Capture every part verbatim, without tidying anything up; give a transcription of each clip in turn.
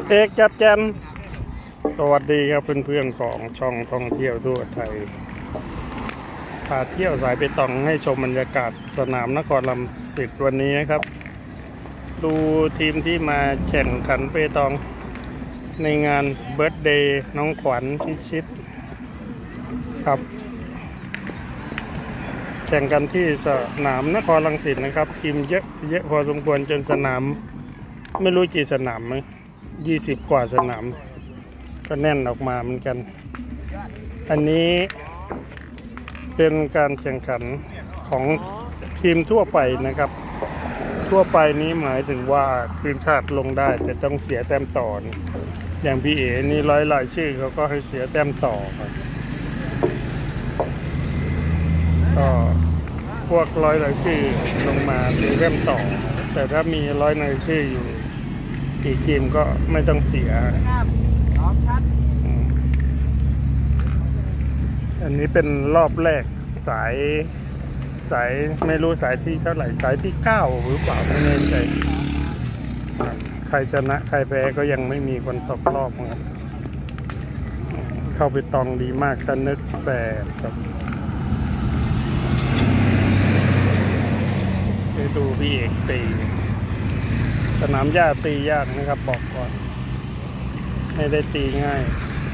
เอกจัดแจนสวัสดีครับเพื่อนๆของช่องท่องเที่ยวทั่วไทยพาเที่ยวสายเปตองให้ชมบรรยากาศสนามนครลำสิตวันนี้นะครับดูทีมที่มาแข่งขันเปตองในงานเบิร์ธเดย์น้องขวัญพิชิตครับแข่งกันที่สนามนครรังสิตนะครับทีมเยอะเยอะพอสมควรจนสนามไม่รู้กี่สนามมั้งยี่สิบกว่าสนามก็แน่นออกมาเหมือนกันอันนี้เป็นการแข่งขันของทีมทั่วไปนะครับทั่วไปนี้หมายถึงว่าคืนขาดลงได้แต่ต้องเสียแต้มต่ออย่างพี่เอ๋นี่ร้อยรายชื่อเขาก็ให้เสียแต้มต่อครับก็พวกร้อยรายชื่อลงมาเสียแต้มต่อแต่ถ้ามีร้อยรายชื่ออยู่อีกทีมก็ไม่ต้องเสียอันนี้เป็นรอบแรกสายสายไม่รู้สายที่เท่าไหร่สายที่เก้าหรือเปล่าไม่แน่ใจใครชนะใครแพ้ก็ยังไม่มีคนตกรอบครับเข้าไปตองดีมากตะนึกแสบครับไปดูพี่เอกตีสนามหญ้าตียากนะครับบอกก่อนไม่ได้ตีง่าย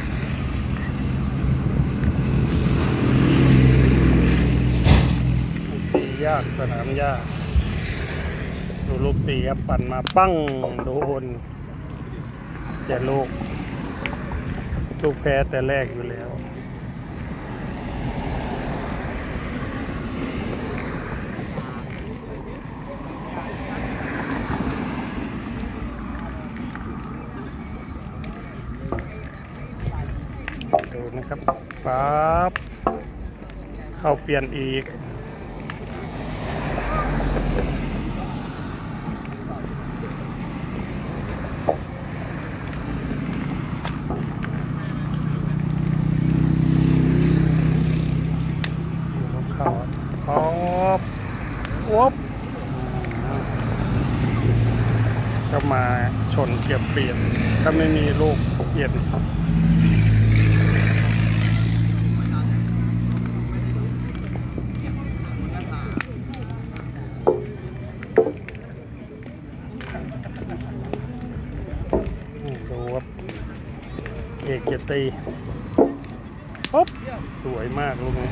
ตียากสนามหญ้าดูลูกตีครับปั่นมาปั้งโดนแต่ลูกลูกแพ้แต่แรกอยู่แล้วดูนะครับปั๊บเข้าเปลี่ยนอีกเข้าปั๊บวบก็มาชนเกียบเปลี่ยนถ้าไม่มีลูกเปลี่ยนดูว่าเอกจะตีปุ๊บสวยมากลูก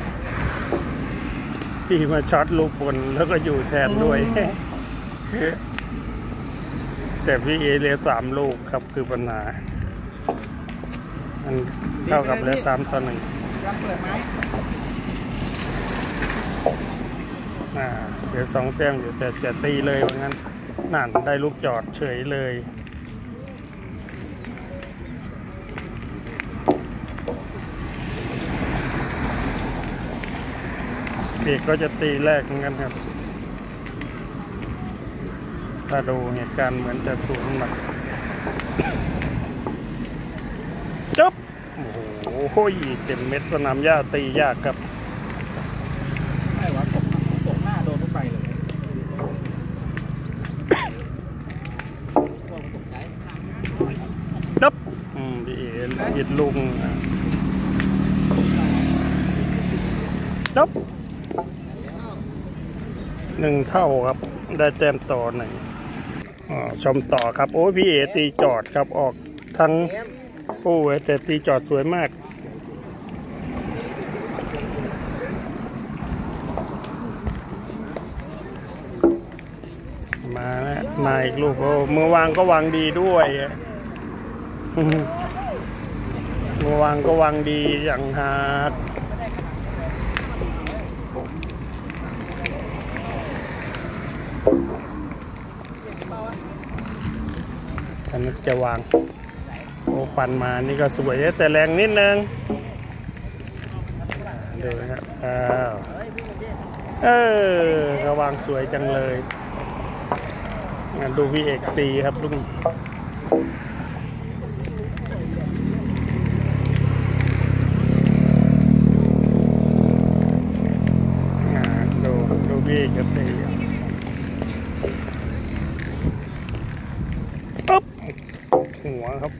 ที่มาช็อตลูกบนแล้วก็อยู่แทนด้วยแต่พี่เอเลี้ยสามลูกครับคือปัญหามันเท่ากับเลี้ยสามต่อหนึ่งเสียสองแต้มอยู่แต่จะตีเลยว่างั้นนั่นได้ลูกจอดเฉยเลยเด็กก็จะตีแรกเหมือนกันครับถ้าดูเหตุการณ์เหมือนจะสูงหนักจ๊บโอ้โหเต็มเม็ดสนามหญ้าตียากครับไม่ว่าตกตกหน้าโดนทุกไปเลยจ๊บอืมดีหยิดลุงจ๊บหนึ่งเท่าครับได้แต้มต่อหนึ่งชมต่อครับโอ้พี่เอตีจอดครับออกทั้งโอ้แต่ตีจอดสวยมากมาแล้วมาอีกลูกโอ้มือวางก็วางดีด้วยมือวางก็วางดีอย่างฮาร์ดอันนี้จะวางโอ้ปั่นมานี่ก็สวยแต่แรงนิดนึงดูนะครับอ้าวเออก็วางสวยจังเลยงั้นดูพี่เอกตีครับลุงดูดูพี่เอกตี นหัวครับ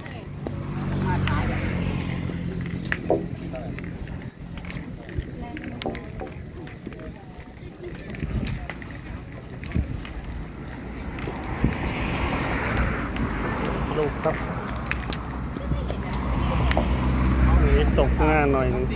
ลูกครับนี่ตกหน้าหน่อยนึง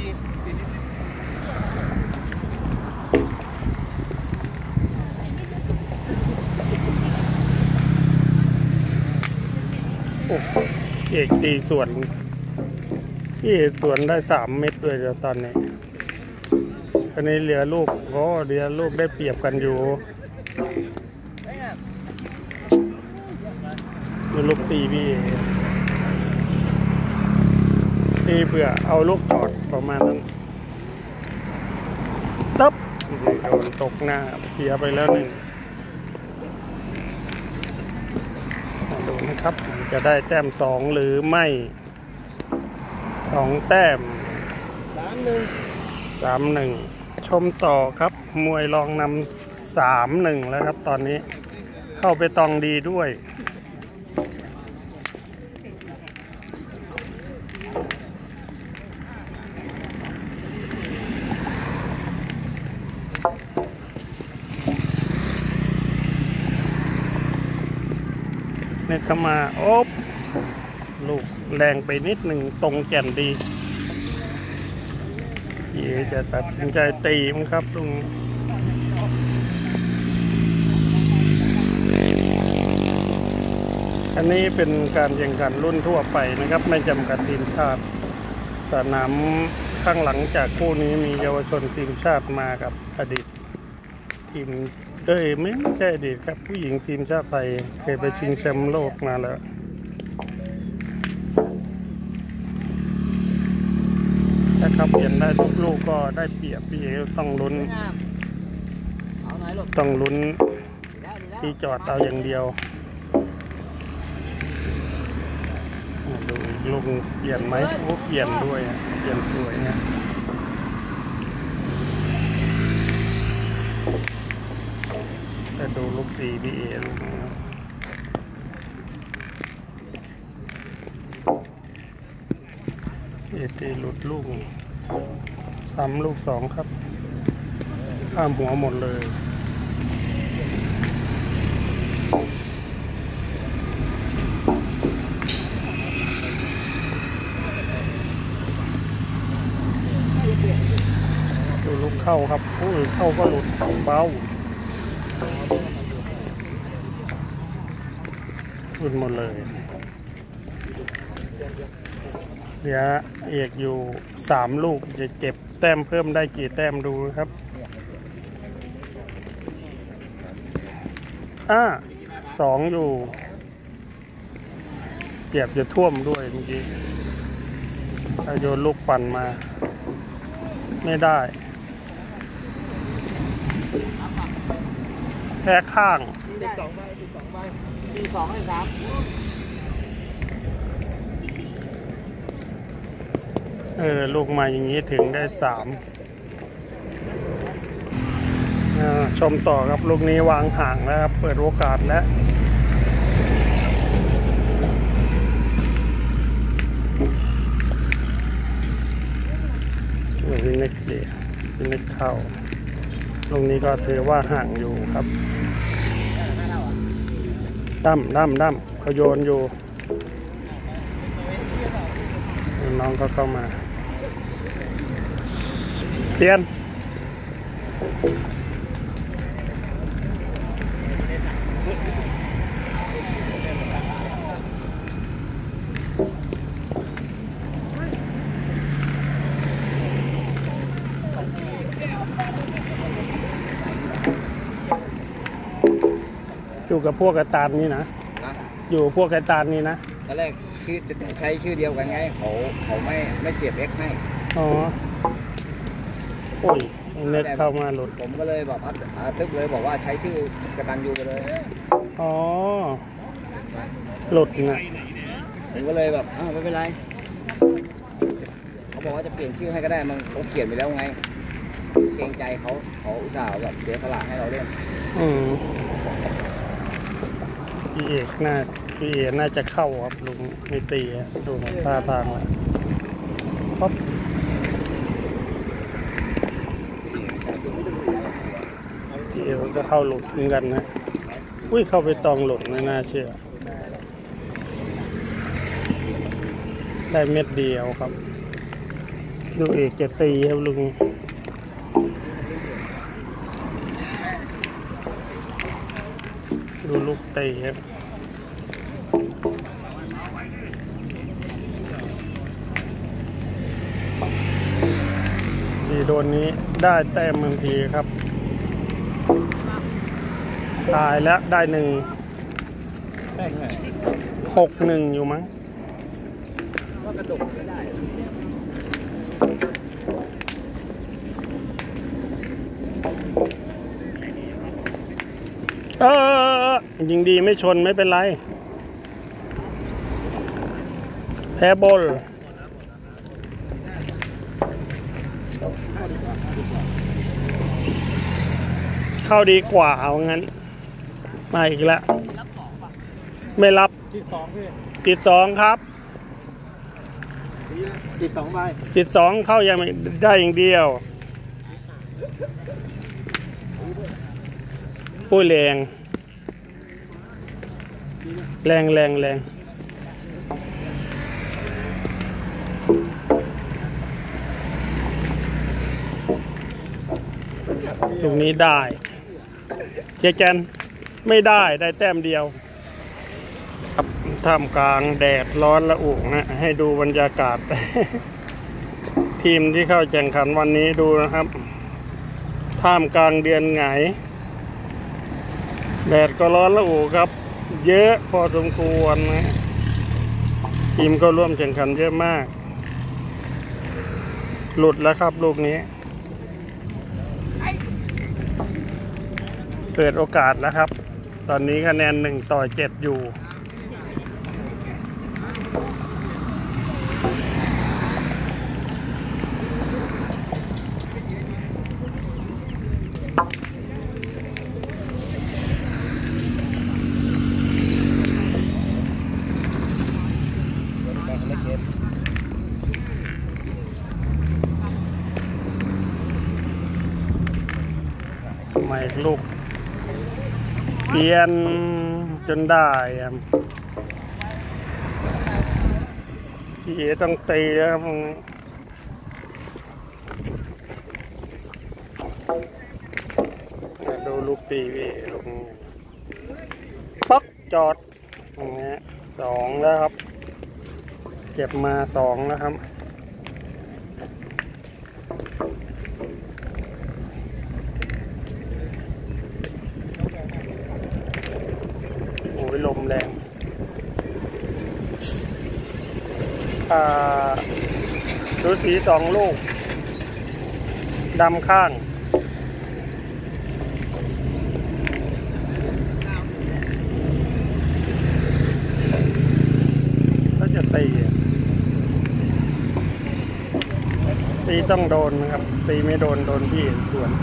โอ้เอกตีส่วนพี่ส่วนได้สามเม็ดด้วยเดี๋ยวตอนนี้ตอนนี้เหลือลูกโอ้เหลือลูกได้เปรียบกันอยู่ดูลูกตีพี่ตีเพื่อเอาลูกจอดประมาณนั้นตับโดนตกหน้าเสียไปแล้วหนึ่งดูนะครับจะได้แต้มสองหรือไม่สองแต้มสามหนึ่งสามหนึ่งชมต่อครับมวยรองนำสามหนึ่งแล้วครับตอนนี้เข้าไปตองดีด้วยเนี่ยเข้ามาโอ๊บลูกแรงไปนิดหนึ่งตรงแก่นดีพี่จะตัดสินใจตีมั้งครับลุงอันนี้เป็นการแข่งขันรุ่นทั่วไปนะครับไม่จำกัดทีมชาติสนามข้างหลังจากคู่นี้มีเยาวชนทีมชาติมากับอดีตทีมเอ้ยไม่ใช่อดีตครับผู้หญิงทีมชาติไทยเคยไปชิงแชมป์โลกมาแล้วถ้าเขาเปลี่ยนได้ทุกลูกก็ได้เปรียบพี่ต้องลุ้นต้องลุ้นที่จอดเอาอย่างเดียวดูลูกเปลี่ยนไหมโอ้เปลี่ยนด้วยเปลี่ยนสวยนะแต่ดูลูกจีบีเอลูกเอตีหลุดลูกซ้ำลูกสองครับข้ามหัวหมดเลยดูลูกเข้าครับโอ้ยเข้าก็หลุดเบาหลุดหมดเลยเหลือเอกอยู่สามลูกจะเก็บแต้มเพิ่มได้กี่แต้มดูครับอ่าสองอยู่เก็บจะท่วมด้วยเมื่อกี้ถ้าโยนลูกปั่นมาไม่ได้แค่ข้างสองใบสองใบสี่สองให้สามเออลูกมาอย่างนี้ถึงได้สามชมต่อครับลูกนี้วางห่างแล้วครับเปิดโอกาสแล้ววินิกเดียวินิกเข้าลูกนี้ก็ถือว่าห่างอยู่ครับดั้มดั้มดั้มเขาโยนอยู่น้องก็เข้ามาเปลี่ยนอยู่กับพวกกระตานนี่นะอยู่พวกกระตานนี่นะตอนแรกชื่อจะใช้ชื่อเดียวกันไงเขาเขาไม่ไม่เสียบเอ็กให้อ๋อโอ้ยเน็ตเข้ามาหลุดผมก็เลยบอกอ่ะตึ๊กเลยบอกว่าใช้ชื่อกระตันยูไปเลยอ๋อหลุดนะผมก็เลยแบบอ้าวไม่เป็นไรเขาบอกว่าจะเปลี่ยนชื่อให้ก็ได้มันเขาเขียนไปแล้วไงเกรงใจเขาเขาอุตส่าห์แบบเสียสละให้เราเล่นอืมพี่เอกน่าพี่เอน่าจะเข้าครับลุงไม่ตีดูท่าทางแล้วปั๊บพี่เอจะเข้าหลุดเหมือนกันนะอุ้ยเข้าไปตองหลุดไม่น่าเชื่อได้เม็ดเดียวครับลูกเอกจะตีครับลุงดูลูกตีครับดีโดนนี้ได้แต้มบางทีครับตายแล้วได้หนึ่งหกหนึ่งอยู่มั้งว่ากระโดดไม่ได้เออยิงดีไม่ชนไม่เป็นไรแพ้บอลเข้าดีกว่าเอางั้นมาอีกแล้วไม่รับติดสองพี่ติดสองครับติดสองใบติดสองเข้ายังไม่ได้อย่างเดียวปุ้ยแรงแรงแรงแรงตรงนี้ได้เจแกนไม่ได้ได้แต้มเดียวครับท่ามกลางแดดร้อนละอุนะให้ดูบรรยากาศ ทีมที่เข้าแข่งขันวันนี้ดูนะครับท่ามกลางเดือนไงแดดก็ร้อนละอุครับเยอะพอสมควรนะทีมก็ร่วมแข่งขันเยอะมากหลุดแล้วครับลูกนี้เปิดโอกาสแล้วครับตอนนี้คะแนนหนึ่งต่อเจ็ดอยู่ทำไมลูกเปลี่ยนจนได้พี่เอต้องตีนะครับดูลูกตีพี่ลงปักจอดอย่างเงี้ยสองแล้วครับเก็บมาสองนะครับลมแรงสูสีสองลูกดำข้างก็จะตีตีต้องโดนนะครับตีไม่โดนโดนพี่ส่วน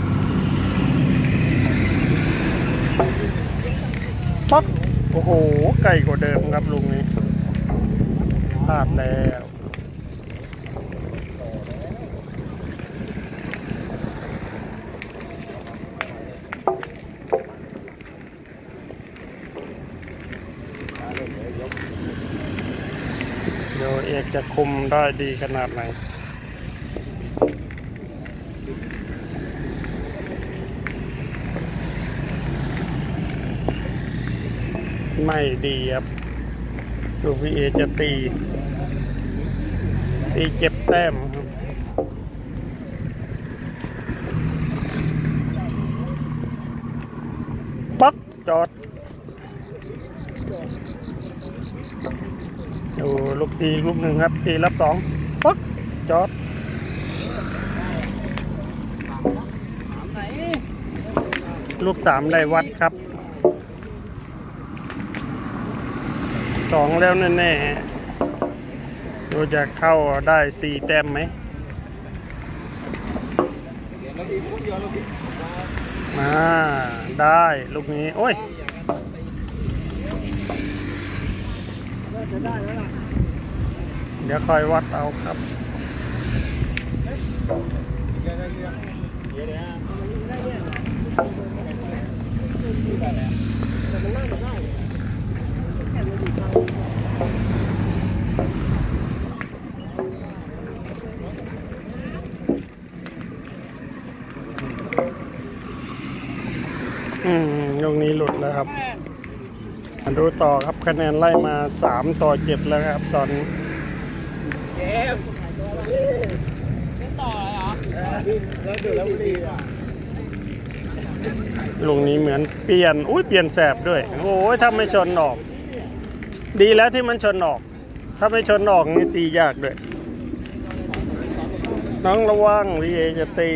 ป๊อกโอ้โหไกลกว่าเดิมครับลุงนี้พลาดแล้วเดี๋ยวเอกจะคุมได้ดีขนาดไหนไม่ดีครับดูพี่เอจะตีตีเก็บแต้มครับปักจอดดูลูกตีลูกหนึ่งครับตีรับสองปักจอดลูกสามได้วัดครับสองแล้วแน่ๆดูจะเข้าได้สี่แต้มไหมมาได้ลูกนี้โอ้ยจะได้แล้วล่ะเดี๋ยวคอยวัดเอาครับเดี๋ยวเดี๋ยวเดี๋ยวเดี๋ยวได้เนี่ยแต่มันนั่งได้แค่มันอยู่ทางอืมตรงนี้หลุดแล้วครับมาดูต่อครับคะแนนไล่มาสามต่อเจ็ดแล้วครับตอนนี้เกมไม่ต่อเหรอแล้วดูแล้วดีอ่ะลุงนี้เหมือนเปลี่ยนอุ้ยเปลี่ยนแสบด้วยโอ้ยถ้าไม่ชนออกดีแล้วที่มันชนออกถ้าไม่ชนออกนี่ตียากด้วยน้องระวังวีเอจะตี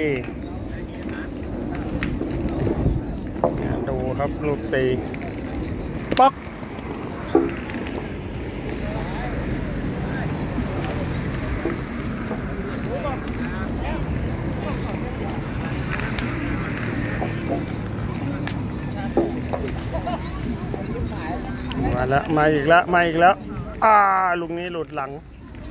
ดูครับลูกตีป๊อกมาแล้วมาอีกแล้วมาอีกแล้วอ่าลูกนี้หลุดหลัง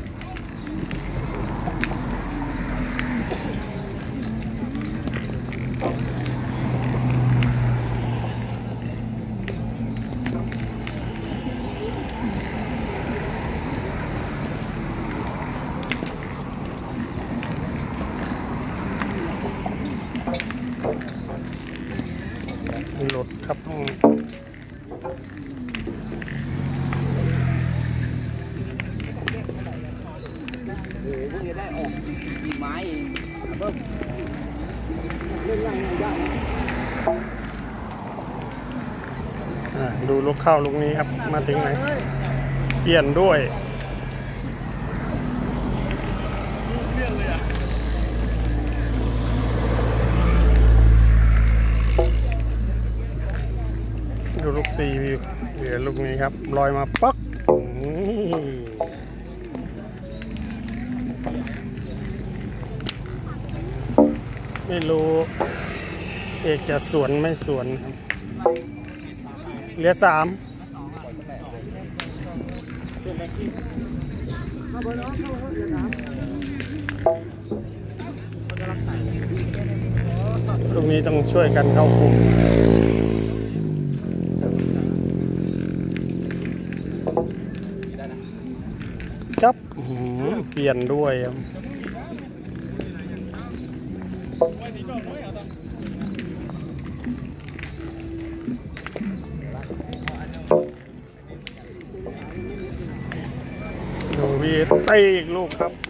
หลุดครับโอ้โหพวกนี้ได้ออกกี่ไม้เองเพิ่มเล่นง่ายง่ายได้ดูลูกเข้าลูกนี้ครับมาถึงไหนเปลี่ยนด้วยดูลูกตีวิวเหลือลูกนี้ครับลอยมาปักไม่รู้เอกจะสวนไม่สวนครับเหลือสามลูกนี้ต้องช่วยกันเข้าคุมครับเปลี่ยนด้วยดูวีเตะอีกลูกครับ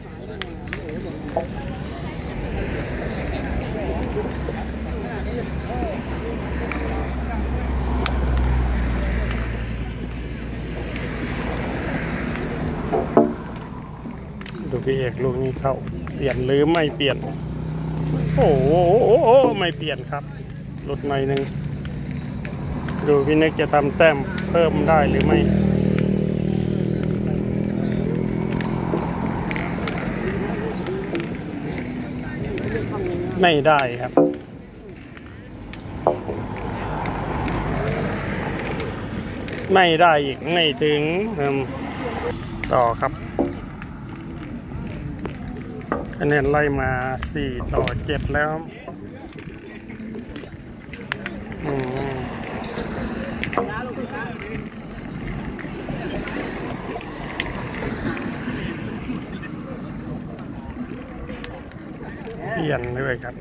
ดูพี่เอกลูกนี้เข้าเปลี่ยนหรือไม่เปลี่ยนโอ้โหไม่เปลี่ยนครับหลุดหน่อยหนึ่งดูพี่เน็กจะทำแต้มเพิ่มได้หรือไม่ไม่ได้ครับไม่ได้อีกไม่ถึงต่อครับคะแนนไล่มาสี่ต่อเจ็ดแล้วเปลี่ยนด้วยครับ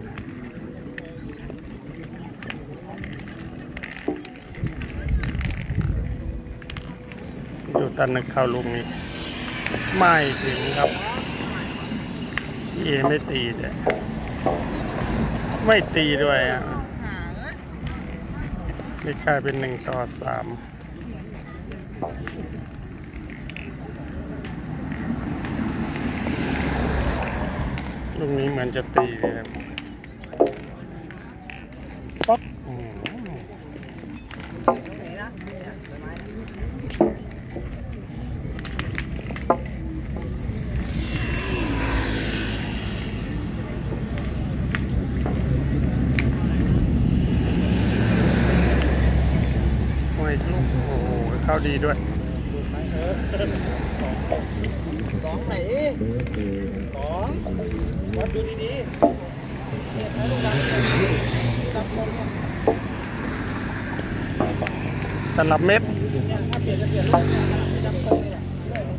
ดูตันนึกเข้าลูกนี้ไม่ถึงครับเอไม่ตีเลยไม่ตีด้วยอ่ะนี่กลายเป็นหนึ่งต่อสามลูกนี้เหมือนจะตีเลยครับป๊อกเข้าดีด้วยสองไหนสองวัดดูดีๆเนี่ยให้ลูกดำดำตรงเนี่ยตลับเม็ดเนี่ยถ้าเปลี่ยนจะเปลี่ยนลูกเนี่ยดำตรงนี่แหละ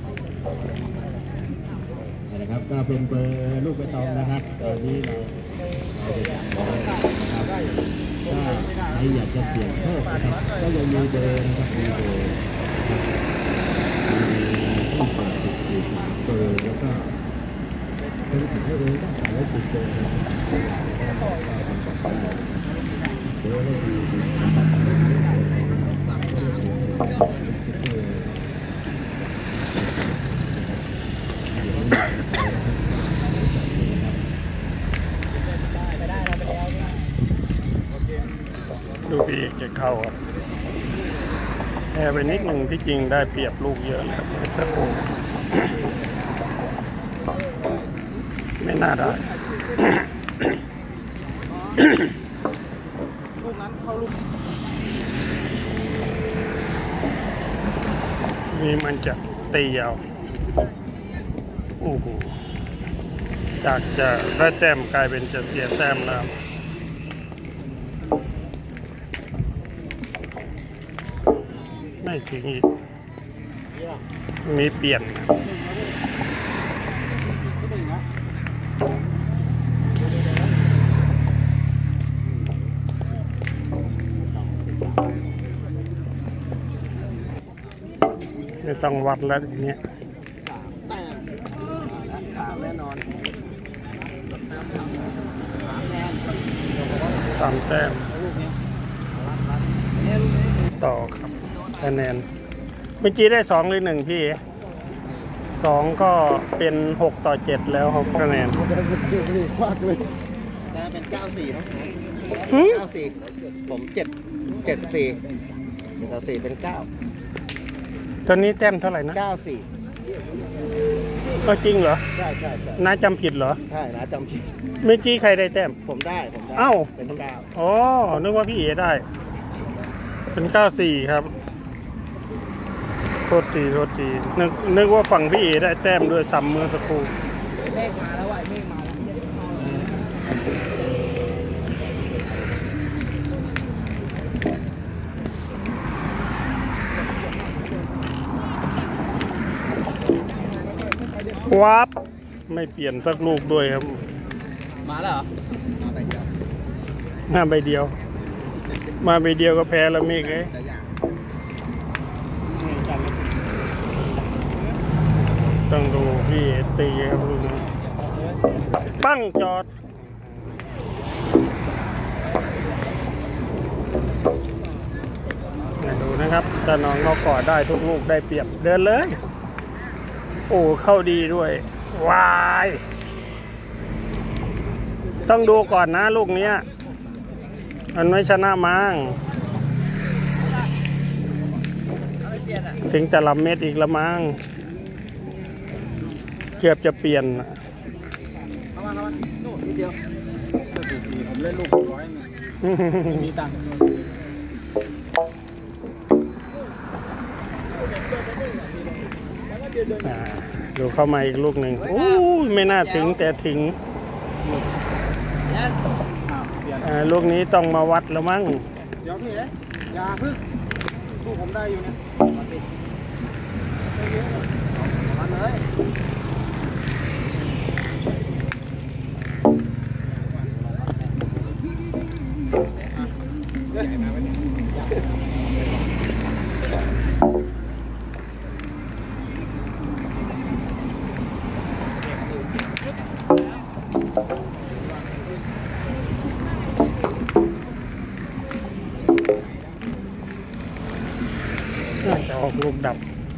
นะครับก็เป็นเบอร์ลูกใบตองนะครับตอนนี้เราเราจะนะครับถ้าใครอยากจะเปลี่ยนโชคนะครับก็ยังมีเบอร์นะครับมีเบอร์ที่เปิดติดอยู่เบอร์แล้วก็เป็นถึงให้รู้ตั้งแต่ว่าติดเบอร์เบอร์ได้ดีดูพี่เอกจะเข้าครับแพ้ไปนิดหนึ่งที่จริงได้เปรียบลูกเยอะครับสักครู่ไม่น่าได้ลูกนั้นเข้าลูกนี่มันจะตียาวโอ้โหจากจะได้แต้มกลายเป็นจะเสียแต้มแล้วไม่ถึงอีกมีเปลี่ยนไม่ต้องวัดแล้วทีนี้แต้มสามแน่นอนสามแต้มสามแต้มต่อครับคะแนนเมื่อกี้ได้สองหรือหนึ่งพี่สองก็เป็นหกต่อเจ็ดแล้วครับคะแนนมากเลยน่าเป็นเก้าสี่นะเก้าสี่ผมเจ็ดเจ็ดสี่เก้าสี่เป็นเก้าตอนนี้แต้มเท่าไหร่นะเก้าสี่ก็จริงเหรอใช่ใช่ใช่น้าจำผิดเหรอใช่นะจำผิดเมื่อกี้ใครได้แต้มผมได้ผมได้เอ้าเป็นเก้าอ๋อนึกว่าพี่เอได้ เป็นเก้าสี่ครับโทษทีโทษทีนึกนึกว่าฝั่งพี่เอได้แต้มด้วยซ้ำเมื่อสักครู่เมฆมาแล้วว่ะเมฆมาแล้ววับไม่เปลี่ยนสักลูกด้วยครับมาแล้วเหรอมาไปเดียวหน้าใบเดียว มาใบเดียวก็แพ้แล้วเมฆเลยต้องดูพี่เอตีครับลูกนี้ปั้งจอดดูนะครับถ้าน้องเขากอดได้ทุกลูกได้เปรียบเดินเลย โอ้เข้าดีด้วยวายต้องดูก่อนนะลูกเนี้ยมันไม่ชนะมั้งถึงจะลำเม็ดอีกละมั้งเกือบจะเปลี่ยนเข้ามาเข้ามาโน่นนิดเดียวผมเล่นลูกร้อยไม่มีตังค์ดูเข้ามาอีกลูกหนึ่งโอ้ยไม่น่าถึงแต่ถึงลูกนี้ต้องมาวัดแล้วมั้งเดี๋ยวพี่เอ๋อย่าพึ่งลูกผมได้อยู่นะมาติมาเลยน่าจะออกลูกดับ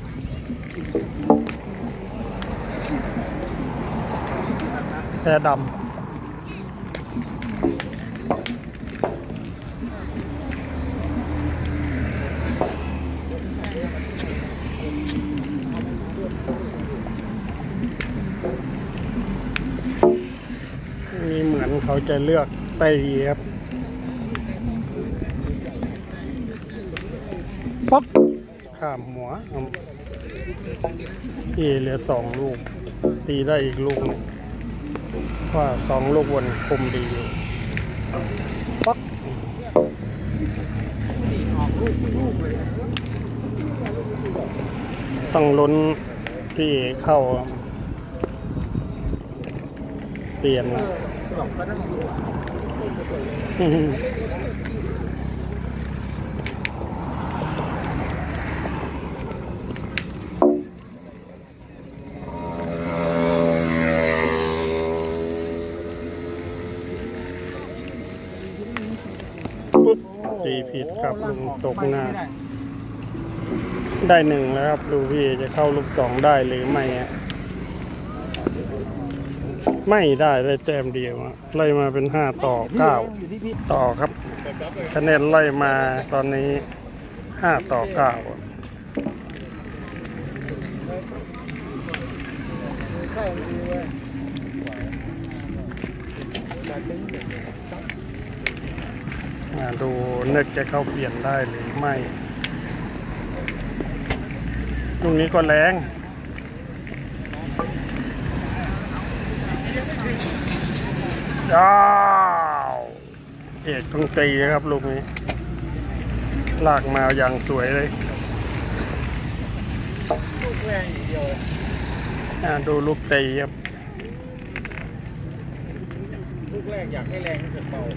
แพ้ดำมีเหมือนเขาจะเลือกไตครับป๊อกข้ามหัวเอเหลือสองลูกตีได้อีกลูกนึงว่าสองลูกวนคมดีอยู่ปักต้องลุ้นพี่เอเข้าเปลี่ยนนะปุ๊บตีผิดครับลุงตกหน้าได้หนึ่งแล้วครับดูพี่จะเข้าลูกสองได้หรือไม่ไม่ได้ได้แต้มเดียวไล่มาเป็นห้าต่อเก้าต่อครับคะแนนไล่มาตอนนี้ห้าต่อเก้าดูนึกจะเข้าเปลี่ยนได้หรือไม่ลูกนี้ก็แรงอ้าวเอกต้องตีครับลูกนี้ลากมาอย่างสวยเลยลูกแรงอีกเดียวดูลูกตีครับลูกแรกอยากให้แรงให้เกิดเบา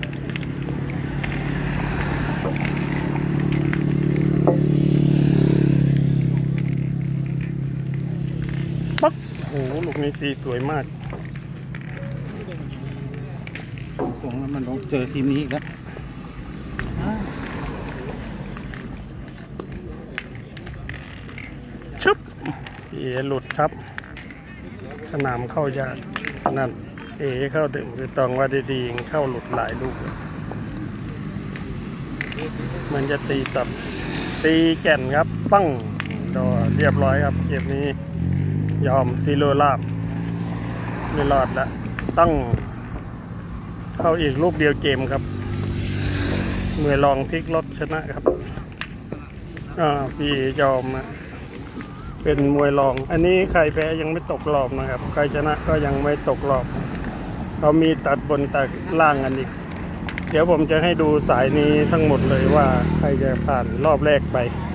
ปั๊บโอ้โหลูกนี้ตีสวยมากส่งแล้วมันต้องเจอทีมนี้อีกแล้วชึบเอหลุดครับสนามเข้ายากนั่นเอเข้าถึงคือตองว่าดีๆเข้าหลุดหลายลูกมันจะตีตับตีแก่นครับปั้งดอเรียบร้อยครับเกมนี้ยอมซีโร่ลาบไม่รอดแล้วตั้งเข้าอีกลูกเดียวเกมครับเมื่อลองพลิกรถชนะครับอ่าพี่ยอมเป็นมวยรองอันนี้ใครแพ้ยังไม่ตกรอบนะครับใครชนะก็ยังไม่ตกรอบเขามีตัดบนตัดล่างกันอีกเดี๋ยวผมจะให้ดูสายนี้ทั้งหมดเลยว่าใครจะผ่านรอบแรกไป